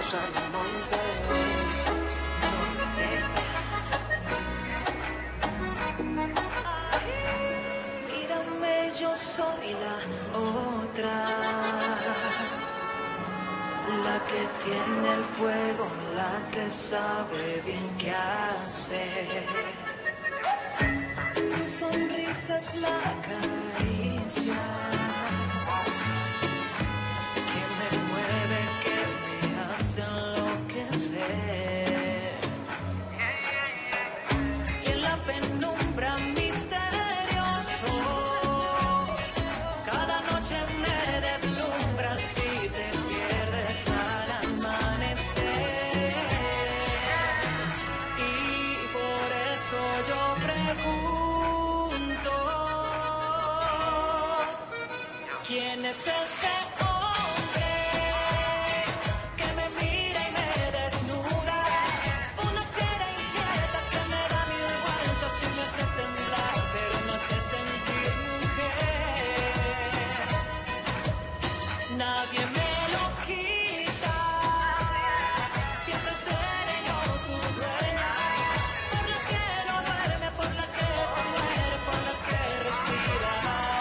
Mírame, yo soy la otra, la que tiene el fuego, la que sabe bien qué hacer. Sonrisas, la caricia que me mueve, que me hace enloquecer. Y en la penumbra misterioso, cada noche me deslumbras y te pierdes al amanecer. Y por eso yo pregunto, ¿quién es ese hombre que me mira y me desnuda? Una fiera inquieta que me da mil vueltas y me hace temblar, pero me hace sentir mujer. Nadie me lo quita, siempre seré yo su dueña. Por la que no duerme, por la que se muere, por la que respira.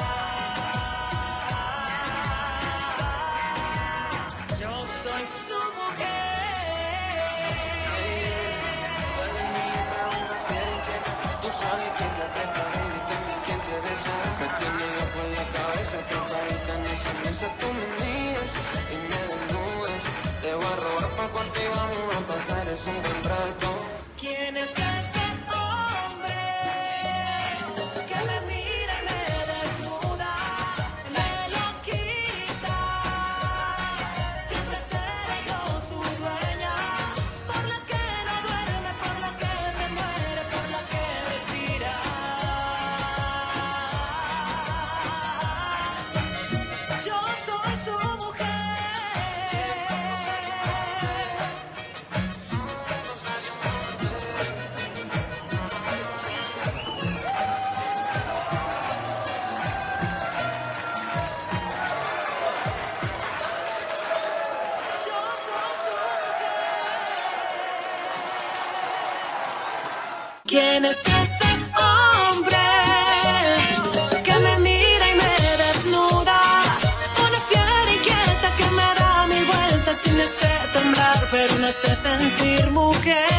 Yo soy su mujer. Tú sabes quién te aprieta, baby, quién te besa. Me tiene loco en la cabeza, trepadita en esa mesa. Tú me miras y me desnudas. Te voy a robar por cuarto y vamos a pasar, es un buen rato. ¿Quién es ese hombre que me mira y me desnuda? Me lo quita, siempre seré yo su dueña. Por la que no duerme, por la que se muere, por la que respira. Yo soy su mujer. Yo soy su mujer. ¿Quién es ese hombre que me mira y me desnuda? Una fiera inquieta que me da mil vueltas y me hace temblar, pero me hace sentir mujer.